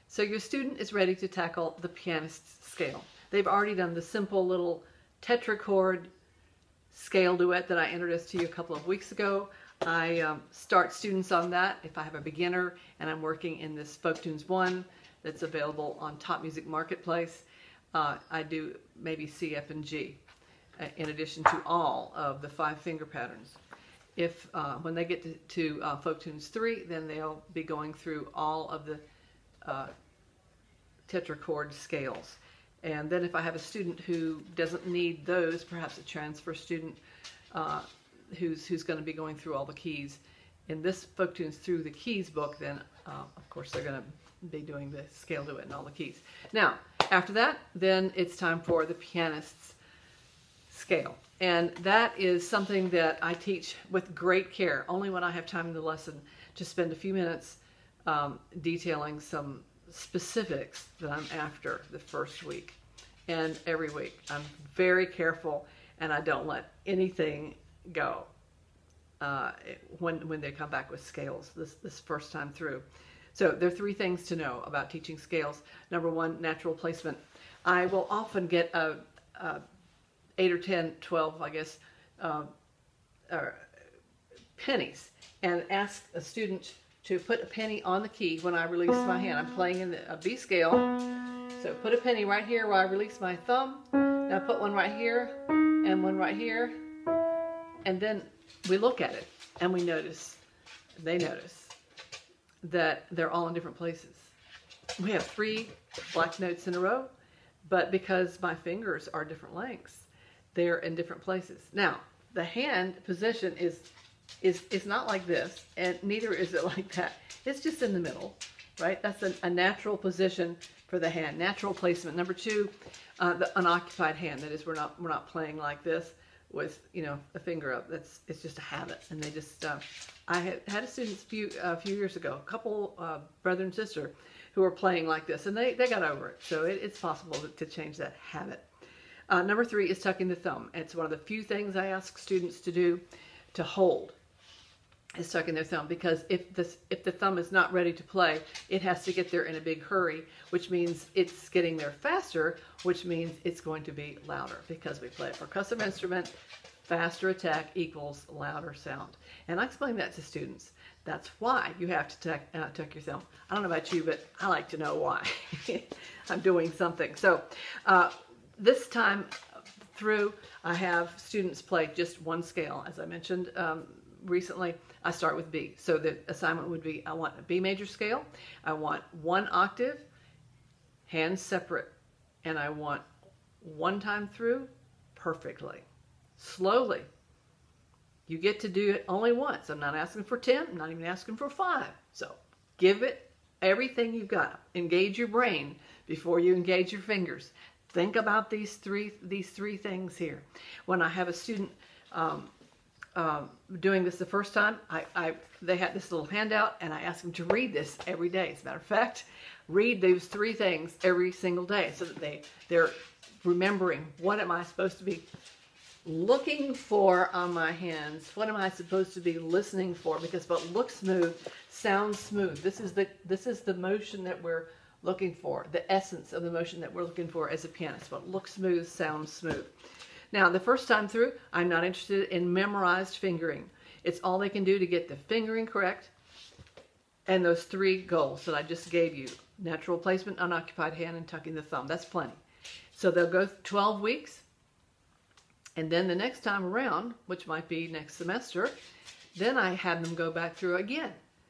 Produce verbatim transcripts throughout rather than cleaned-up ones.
So your student is ready to tackle the pianist's scale. They've already done the simple little tetrachord scale duet that I introduced to you a couple of weeks ago. I um, start students on that if I have a beginner and I'm working in this Folk Tunes one that's available on Top Music Marketplace. Uh, I do maybe C, F, and G uh, in addition to all of the five finger patterns. If uh, when they get to, to uh, Folk Tunes three, then they'll be going through all of the uh, tetrachord scales. And then if I have a student who doesn't need those, perhaps a transfer student uh, who's, who's going to be going through all the keys, in this Folk Tunes Through the Keys book, then uh, of course they're going to be doing the scale duet and all the keys. Now, after that, then it's time for the pianist's scale. And that is something that I teach with great care, only when I have time in the lesson to spend a few minutes um, detailing some specifics that I'm after the first week and every week. I'm very careful and I don't let anything go uh, when, when they come back with scales this, this first time through. So there are three things to know about teaching scales. Number one, natural placement. I will often get a, a eight or ten, twelve, I guess, uh, or pennies and ask a student to put a penny on the key when I release my hand. I'm playing in the, a B scale, so put a penny right here where I release my thumb. Now put one right here and one right here, and then we look at it and we notice, they notice, that they're all in different places. We have three black notes in a row, but because my fingers are different lengths, they're in different places. Now, the hand position is is is not like this, and neither is it like that. It's just in the middle, right? That's a, a natural position for the hand, natural placement. Number two, uh, the unoccupied hand. That is, we're not we're not playing like this with, you know, a finger up. That's it's just a habit, and they just. Uh, I had had a student a few a few years ago, a couple uh, brother and sister, who were playing like this, and they they got over it. So it, it's possible to, to change that habit. Uh, number three is tucking the thumb. It's one of the few things I ask students to do to hold, is tucking their thumb, because if this if the thumb is not ready to play, it has to get there in a big hurry, which means it's getting there faster, which means it's going to be louder, because we play a percussive instrument. Faster attack equals louder sound. And I explain that to students. That's why you have to tuck, uh, tuck your thumb. I don't know about you, but I like to know why. I'm doing something. So uh, this time through, I have students play just one scale. As I mentioned um, recently, I start with B. So the assignment would be, I want a B major scale, I want one octave, hands separate, and I want one time through perfectly. Slowly. You get to do it only once. I'm not asking for ten, I'm not even asking for five. So give it everything you've got. Engage your brain before you engage your fingers. Think about these three these three things here. When I have a student um, um, doing this the first time, I, I they had this little handout, and I ask them to read this every day. As a matter of fact, read those three things every single day, so that they they're remembering, what am I supposed to be looking for on my hands? What am I supposed to be listening for? Because what looks smooth sounds smooth. This is the this is the motion that we're looking for, the essence of the motion that we're looking for as a pianist. What looks smooth sounds smooth. Now, the first time through, I'm not interested in memorized fingering. It's all they can do to get the fingering correct, and those three goals that I just gave you: natural placement, unoccupied hand, and tucking the thumb. That's plenty. So they'll go twelve weeks. And then the next time around, which might be next semester, then I have them go back through again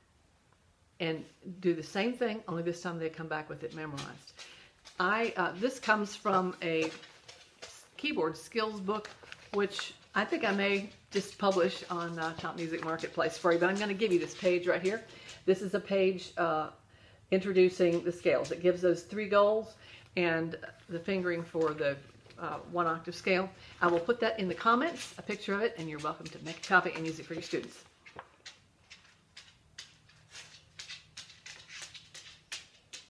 and do the same thing, only this time they come back with it memorized. I uh, this comes from a keyboard skills book, which I think I may just publish on uh, Top Music Marketplace for you, but I'm going to give you this page right here. This is a page uh, introducing the scales. It gives those three goals and the fingering for the Uh, one octave scale. I will put that in the comments, a picture of it, and you're welcome to make a copy and use it for your students.